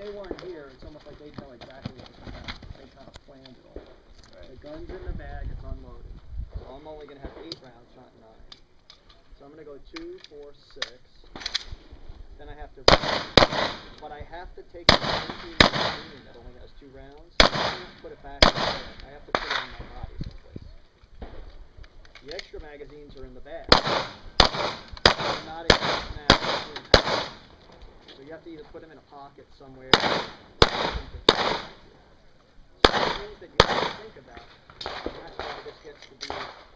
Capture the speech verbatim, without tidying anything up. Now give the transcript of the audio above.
they weren't here, it's almost like they know exactly what they're going to have. They kind of planned it all. Right. The gun's in the bag, it's unloaded. So I'm only going to have eight rounds, not nine. So I'm going to go two, four, six. Then I have to, but I have to take the empty magazine that only has two rounds. I can't put it back in the bag. I have to put it in my body someplace. The extra magazines are in the bag. They're not exact magazines. So you have to either put them in a pocket somewhere. So the things that you have to think about, and that's why this gets to be